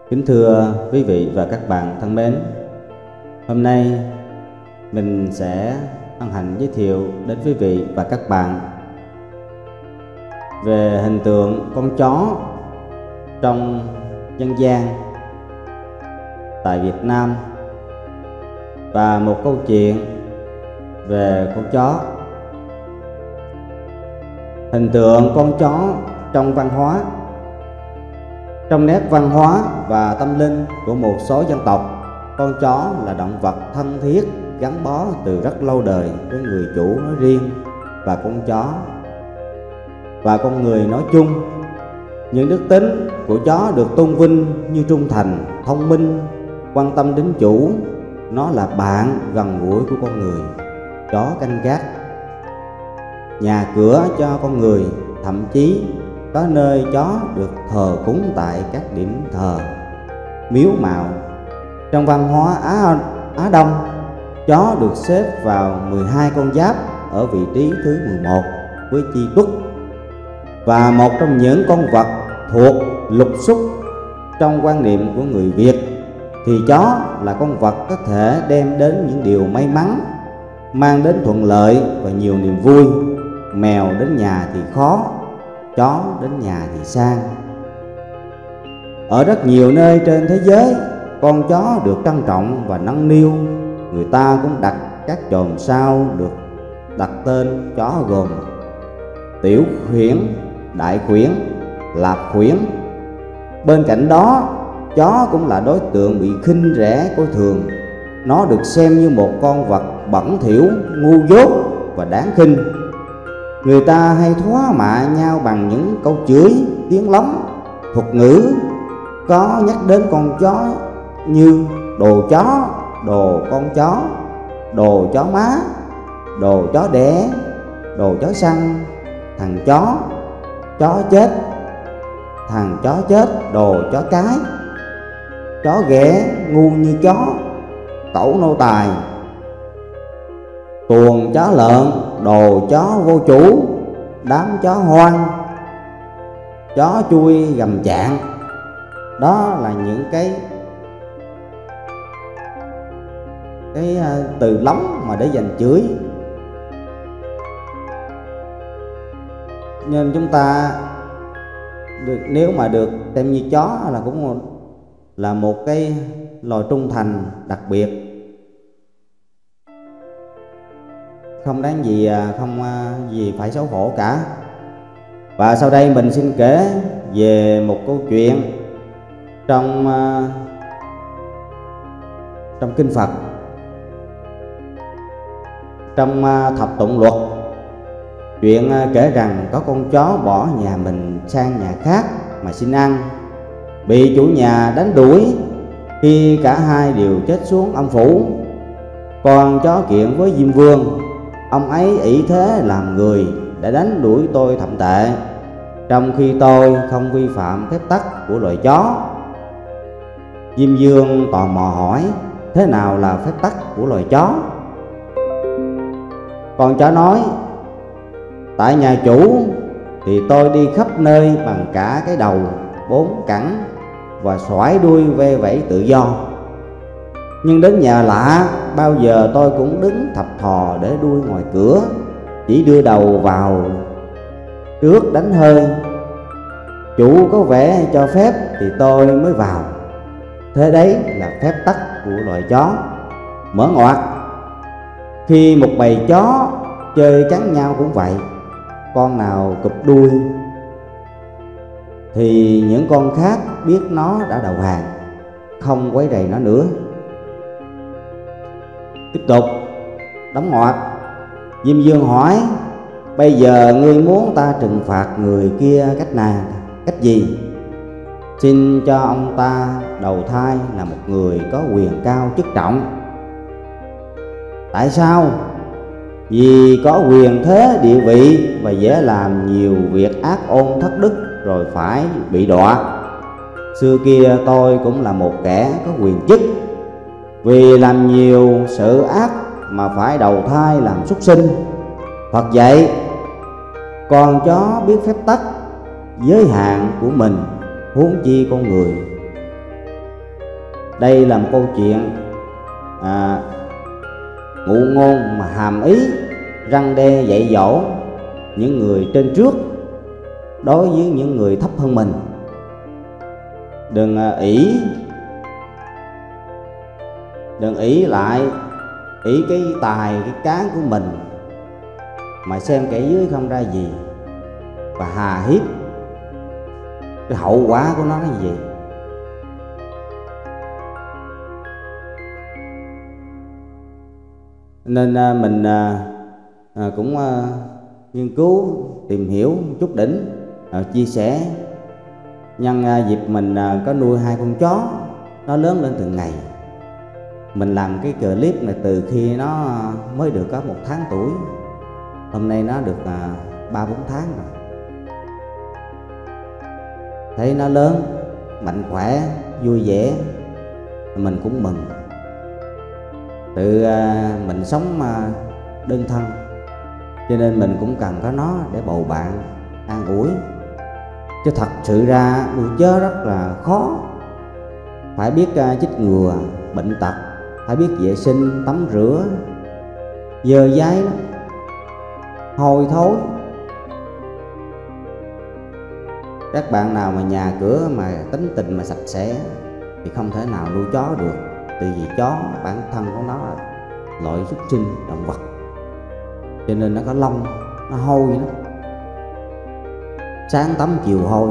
Kính thưa quý vị và các bạn thân mến, hôm nay mình sẽ hân hạnh giới thiệu đến quý vị và các bạn về hình tượng con chó trong dân gian tại Việt Nam và một câu chuyện về con chó. Hình tượng con chó trong văn hóa. Trong nét văn hóa và tâm linh của một số dân tộc, con chó là động vật thân thiết gắn bó từ rất lâu đời với người chủ nói riêng và con chó và con người nói chung. Những đức tính của chó được tôn vinh như trung thành, thông minh, quan tâm đến chủ. Nó là bạn gần gũi của con người. Chó canh gác nhà cửa cho con người, thậm chí có nơi chó được thờ cúng tại các điểm thờ, miếu mạo. Trong văn hóa Á Đông, chó được xếp vào 12 con giáp ở vị trí thứ 11 với Chi Tuất, và một trong những con vật thuộc lục xúc. Trong quan niệm của người Việt thì chó là con vật có thể đem đến những điều may mắn, mang đến thuận lợi và nhiều niềm vui. Mèo đến nhà thì khó, chó đến nhà thì sang. Ở rất nhiều nơi trên thế giới, con chó được trân trọng và nâng niu. Người ta cũng đặt các chòm sao được đặt tên chó gồm tiểu khuyển, đại khuyển, lạp khuyển. Bên cạnh đó, chó cũng là đối tượng bị khinh rẻ coi thường. Nó được xem như một con vật bẩn thỉu, ngu dốt và đáng khinh. Người ta hay thoá mạ nhau bằng những câu chửi, tiếng lóng, thuật ngữ có nhắc đến con chó như đồ chó, đồ con chó, đồ chó má, đồ chó đẻ, đồ chó săn, thằng chó chết, thằng chó chết, đồ chó cái, chó ghẻ, ngu như chó, cẩu nô tài, tuồng chó lợn, đồ chó vô chủ, đám chó hoang, chó chui gầm chạng. Đó là những cái từ lóng mà để dành chửi. Nên chúng ta nếu mà được xem như chó là cũng là một cái loài trung thành đặc biệt, không đáng gì phải xấu hổ cả. Và sau đây mình xin kể về một câu chuyện trong kinh Phật. Trong Thập Tụng Luật, chuyện kể rằng có con chó bỏ nhà mình sang nhà khác mà xin ăn, bị chủ nhà đánh đuổi. Khi cả hai đều chết xuống âm phủ, con chó kiện với Diêm Vương: ông ấy ỷ thế làm người đã đánh đuổi tôi thậm tệ, trong khi tôi không vi phạm phép tắc của loài chó. Diêm Vương tò mò hỏi: thế nào là phép tắc của loài chó? Con chó nói: tại nhà chủ thì tôi đi khắp nơi bằng cả cái đầu 4 cẳng và xoải đuôi ve vẫy tự do. Nhưng đến nhà lạ, bao giờ tôi cũng đứng thập thò để đuôi ngoài cửa, chỉ đưa đầu vào trước đánh hơi. Chủ có vẻ cho phép thì tôi mới vào. Thế đấy là phép tắc của loài chó. Mở ngoặt: khi một bầy chó chơi cắn nhau cũng vậy, con nào cụp đuôi thì những con khác biết nó đã đầu hàng, không quấy rầy nó nữa. Tiếp tục đóng ngoặt. Diêm Vương hỏi: bây giờ ngươi muốn ta trừng phạt người kia cách gì? Xin cho ông ta đầu thai là một người có quyền cao chức trọng. Tại sao? Vì có quyền thế địa vị và dễ làm nhiều việc ác ôn thất đức rồi phải bị đọa. Xưa kia tôi cũng là một kẻ có quyền chức, vì làm nhiều sự ác mà phải đầu thai làm súc sinh. Phật dạy con chó biết phép tắc, giới hạn của mình, huống chi con người. Đây là một câu chuyện ngụ ngôn mà hàm ý răn đe dạy dỗ những người trên trước đối với những người thấp hơn mình. Đừng ỷ lại cái tài cái cán của mình mà xem kẻ dưới không ra gì, và hà hiếp. Cái hậu quả của nó là gì? Nên mình cũng nghiên cứu tìm hiểu chút đỉnh, chia sẻ. Nhân dịp mình có nuôi 2 con chó, nó lớn lên từng ngày. Mình làm cái clip này từ khi nó mới được có 1 tháng tuổi, hôm nay nó được 3-4 tháng rồi. Thấy nó lớn, mạnh khỏe, vui vẻ, mình cũng mừng. Tự mình sống đơn thân, cho nên mình cũng cần có nó để bầu bạn, an ủi. Chứ thật sự ra nuôi chó rất là khó. Phải biết chích ngừa bệnh tật, phải biết vệ sinh, tắm rửa, dơ dáy lắm, hôi thối. Các bạn nào mà nhà cửa mà tính tình mà sạch sẽ thì không thể nào nuôi chó được. Tại vì chó bản thân của nó là loại súc sinh động vật, cho nên nó có lông, nó hôi lắm. Sáng tắm chiều hôi,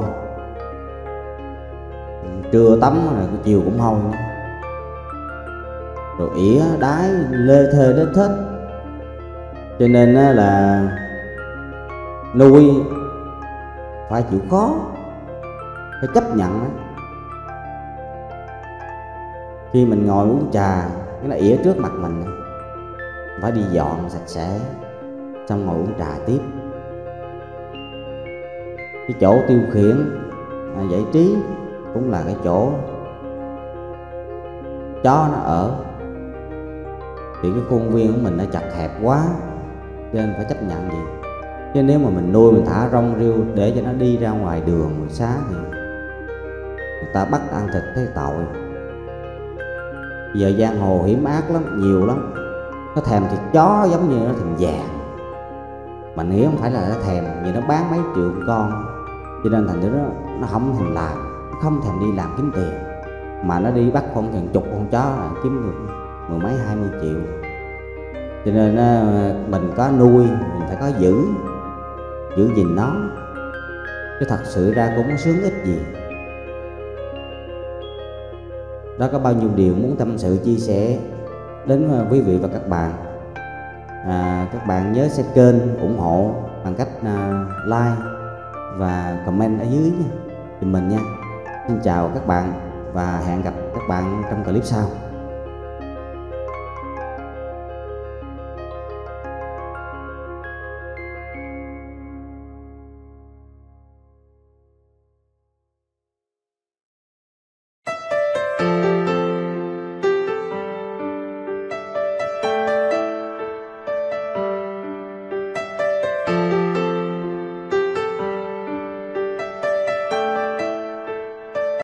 trưa tắm rồi chiều cũng hôi nữa. Rồi ỉa đái lê thê đến thết. Cho nên là nuôi phải chịu khó, phải chấp nhận đó. Khi mình ngồi uống trà, cái nó ỉa trước mặt mình, phải đi dọn sạch sẽ, xong ngồi uống trà tiếp. Cái chỗ tiêu khiển giải trí cũng là cái chỗ chó nó ở. Thì cái khuôn viên của mình nó chặt hẹp quá, cho nên phải chấp nhận gì. Chứ nếu mà mình nuôi, mình thả rong rêu để cho nó đi ra ngoài đường buổi sáng thì người ta bắt ăn thịt thấy tội. Giờ giang hồ hiểm ác lắm, nhiều lắm. Nó thèm thịt chó giống như nó thèm vàng. Mà nếu không phải là nó thèm, vì nó bán mấy triệu con, cho nên thành ra nó không thèm làm, nó không thèm đi làm kiếm tiền. Mà nó đi bắt khoảng gần chục con chó là kiếm được 10 mấy 20 triệu. Cho nên mình có nuôi, mình phải có giữ gìn nó. Chứ thật sự ra cũng có sướng ích gì. Đó, có bao nhiêu điều muốn tâm sự chia sẻ đến quý vị và các bạn. Các bạn nhớ share kênh, ủng hộ bằng cách like và comment ở dưới giùm mình nha. Xin chào các bạn và hẹn gặp các bạn trong clip sau.